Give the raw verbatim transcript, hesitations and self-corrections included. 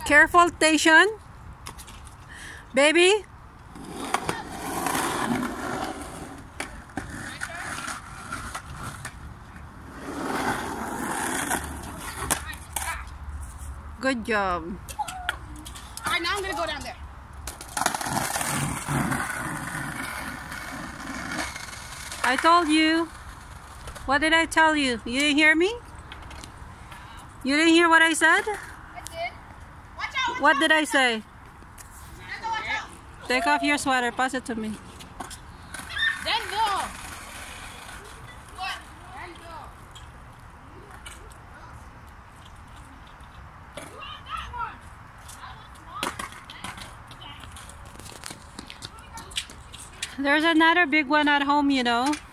Careful, Station. Baby. Good job. Alright, now I'm gonna go down there. I told you. What did I tell you? You didn't hear me? You didn't hear what I said? I did. Watch out! Watch What out, did I say? Watch out. Take off your sweater. Pass it to me. Then go. What? Then go. You want that one? There's another big one at home, you know.